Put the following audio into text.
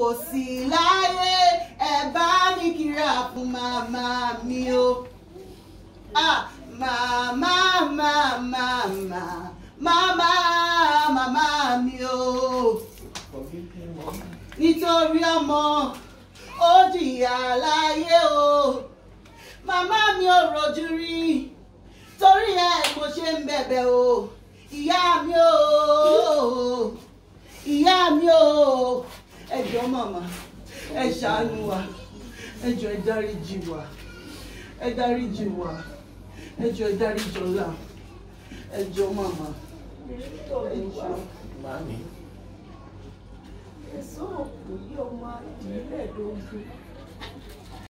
kò sí láyé ẹ bá mi kíra fún màmá mi o. Màmá mi o. Nítorí ọmọ ó jìyà láyé o. Màmá mi ò rojú rí, torí ẹ̀ mo ṣe ń bẹ̀bẹ̀ o. Ìyá mi o, ìyá mi o, ẹ jọ̀ọ́ màmá, ẹ ṣàánú wa, ẹ jọ̀ọ́ ẹ dáríjì wa, ẹ dáríjì wa, ẹ jọ̀ọ́ ẹ dáríjì ọlá, ẹ jọ̀ọ́ màmá, ẹ jọ̀ọ́. Mami. Èso òkú yìí ọmọ ìdílé lójú.